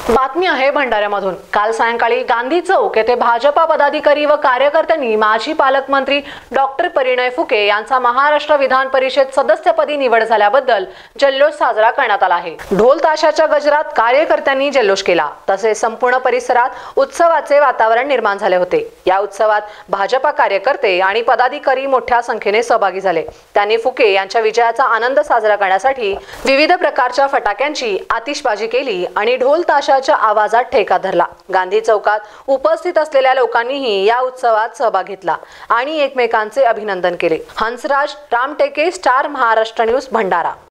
बातमी आहे भंडाऱ्यामधून। काल सायंकाळी गांधी चौक येथे भाजपा पदाधिकारी व कार्यकर्त्यांनी माजी पालकमंत्री डॉक्टर परिणय फुके यांचा महाराष्ट्र विधान परिषद सदस्यपदी निवड झाल्याबद्दल जल्लोष साजरा करण्यात आला आहे। ढोल ताशाच्या गजरात कार्यकर्त्यांनी जल्लोष केला। तसेच संपूर्ण परिसरात उत्सवाचे वातावरण निर्माण झाले होते। या उत्सवात भाजपा कार्यकर्ते आणि पदाधिकारी मोठ्या संख्येने सहभागी झाले। त्यांनी फुके यांच्या विजयाचा आनंद साजरा करण्यासाठी विविध प्रकारच्या फटाक्यांची आतिषबाजी केली आणि ढोल ताशाच्या आवाजात ठेका धरला। गांधी चौकात उपस्थित असलेल्या लोकांनीही या उत्सवात सहभाग घेतला आणि एकमेकांचे अभिनंदन केले। Hansraj Ramteke, Star Maharashtra News, Bhandara.